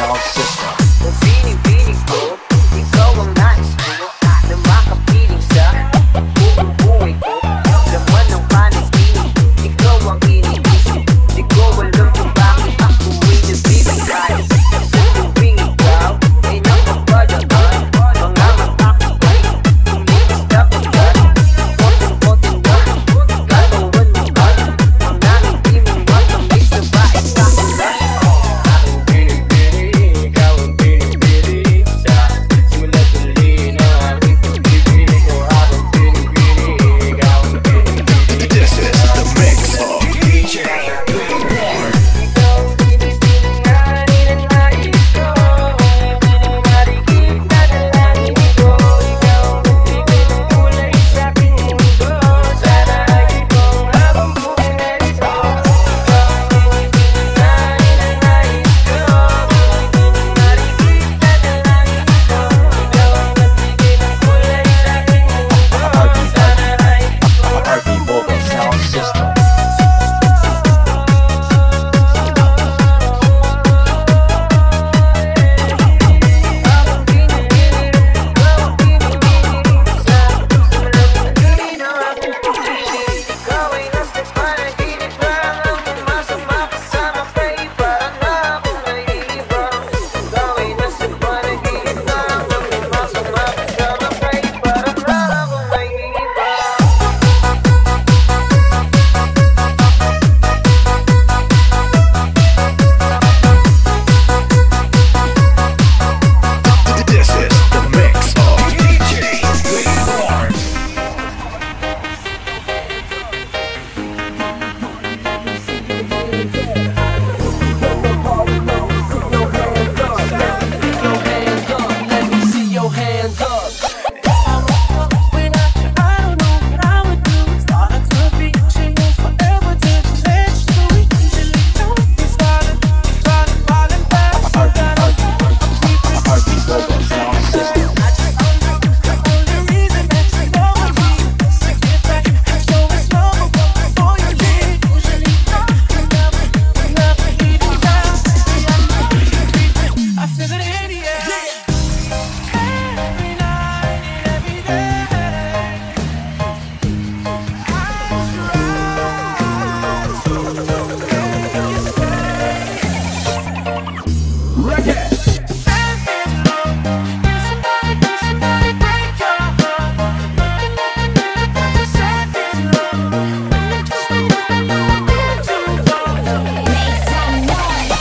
sound system. Kung pinig-pinig ko, ikaw ang nais ko na makapiling sa buhay ko. Laman ng panaginip, ikaw ang iniisip. Di ko alam kung bakit ako'y nagbibigay. Sa tuwing ikaw ay nakapadaan, mga mata ko ay tumitis na pagkat. Poteng-poteng na, katawan mo at mga ngiti mong matamis na bait sa ulan. Aking pinipili, ikaw ang pinipili sa simula't huli na aking pag-ibig ko. Aking pinipili, ikaw ang pinipili. This is the mix of DJ Billboard. Ikaw ang pinipilinganin ang nais ko, marikit na dalangin ko. Ikaw ang nagbigay ng kulay sa aking mundo. Sana ay ikong habang buhay na rito. Ikaw ang pinipilinganin ang nais ko, marikit na dalangin ko. Ikaw ang nagbigay ng kulay sa aking mundo. Sana ay ikong RB Vocal Sound System. This is the mix of DJ Billboard. Let me see your hands up. RB Vocal Sound System. I feel it in the air. Every night and every day. Make some noise.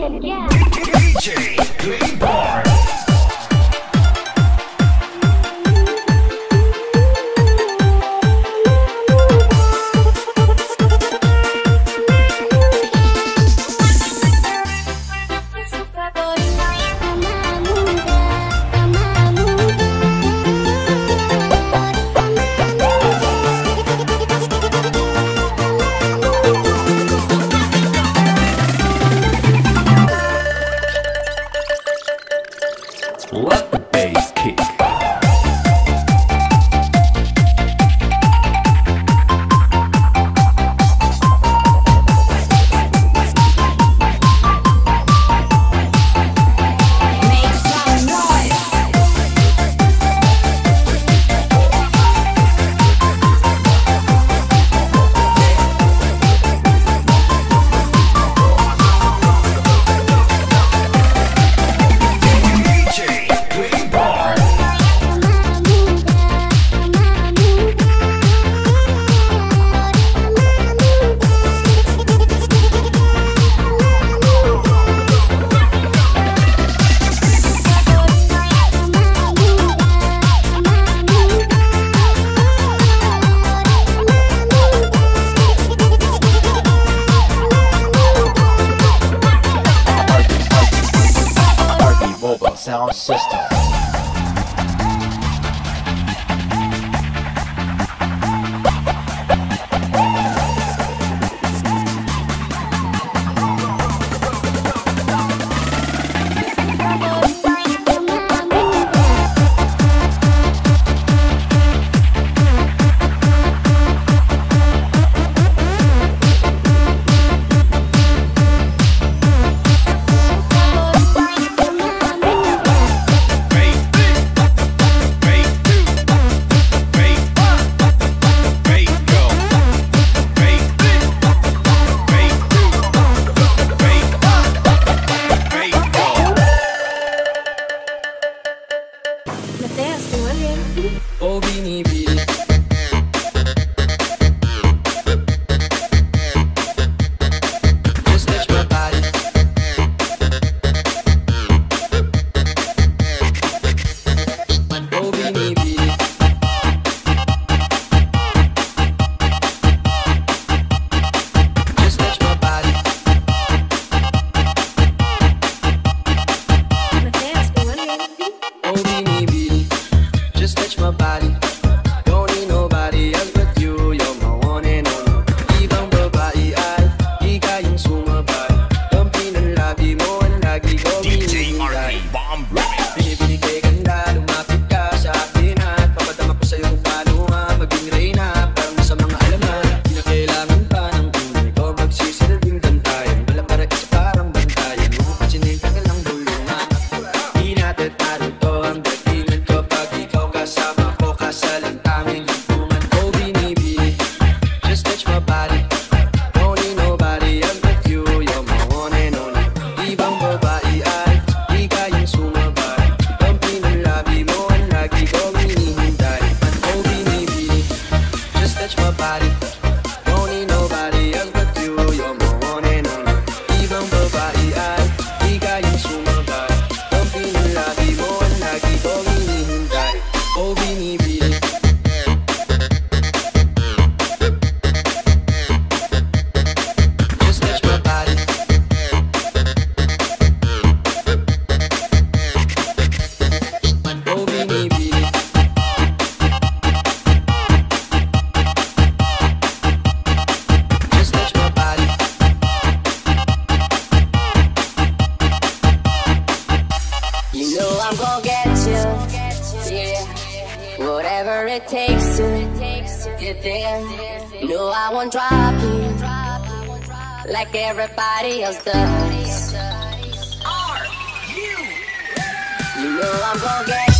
DJ Greenbar. Let the bass kick. Make some noise. DJ Greenbar. RB Mobile Sound System. Oh, binibili. Just touch my body. Oh, binibili. Just touch my body. Oh, binibili. Just touch my body. Don't need nobody else but you. You're my one and only. Ibang babae ay di kayang sumabay. Kampi ng labi mo ang lagi ko DJ hinihintay. RB Bomb Remix. Pinipili kay ganda, lumapit ka sa akin at papadama ko sa'yo kung paano nga maging reyna. Parang sa mga alaman, di na kailangan pa ng tunay ko magsisilbing gantayan. Wala para isa parang bantayan. Huwag pansinin ka lang bulungan. Di natin narito ang datingan ko pag ikaw kasama ko kasalang tanging himpungan. Oh, binibili, just touch my body. Don't need nobody else but you. You're my one and only. Ibang babae ay di kayang sumabay. Kampi ng labi mo ang lagi ko hinihintay. Oh, binibili, just touch my body. Don't need nobody else but you. You're my one and only. Ibang babae ay di kayang sumabay. Kampi ng labi mo ang lagi ko hinihintay. Oh, binibili. Just touch my body. Oh, binibili. Just touch my body. You know I'm gonna get you, yeah. Whatever it takes to get there. No, I won't drop you like everybody else does. You know I'm gonna get